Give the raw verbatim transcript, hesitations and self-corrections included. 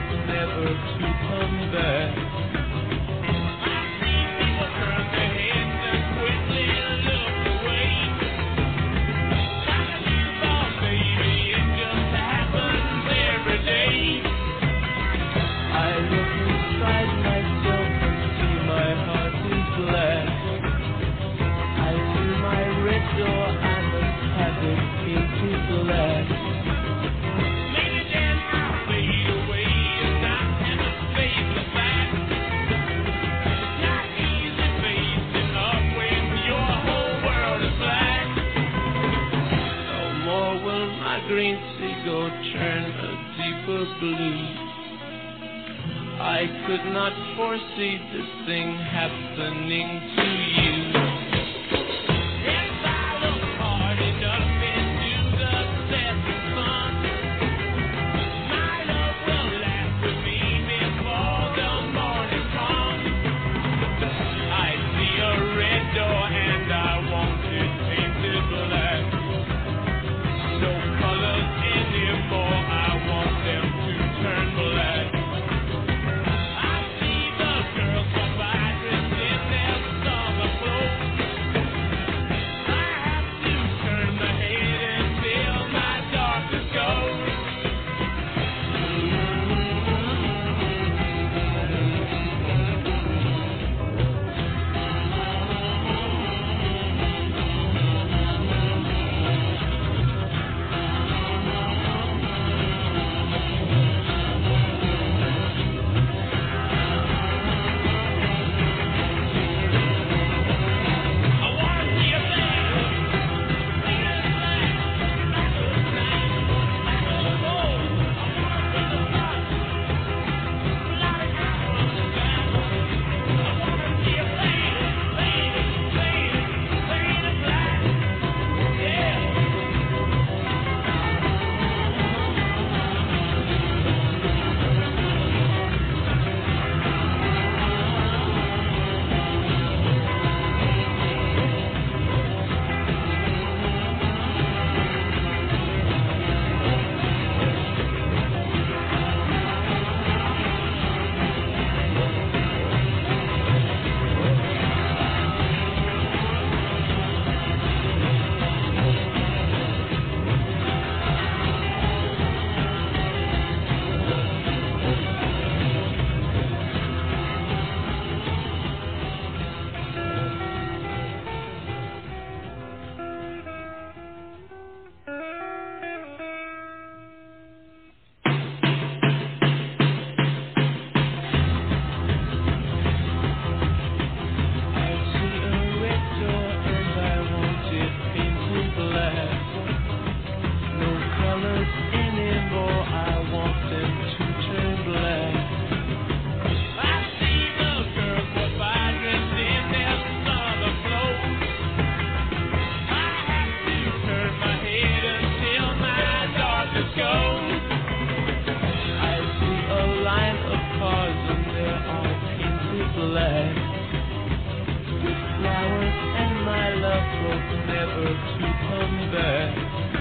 never to come back. I see people turn their heads and quickly look away. Like a newborn baby, it just happens every day. I look inside myself and see my heart is black. I see my red door, I must have it painted black. Maybe then I'll fade away and not ever face the fact. It's not easy facing up when your whole world is black. No more will my green seagull turn a deeper blue. I could not foresee this thing happening to you. If I look hard enough into the setting sun, my love will last with me before the morning comes. I see a red door and I want it painted black. No colors anymore, I want them to turn black. I see the girls go by dressed in their summer clothes. I have to turn my head until my darkness goes. I wanna see a flag, painted black, like a night, like a gold. I wanna see the sun, flying out of the sky. I wanna see a flag, painted, painted, painted black. Yeah. I see a red door and I want it painted black. No colors anymore, I want them to turn black. I see the girls go by dressed in their summer clothes. I have to turn my head until my darkness goes. I see a line of cars and they're all painted black. With flowers and my love hope never to come back.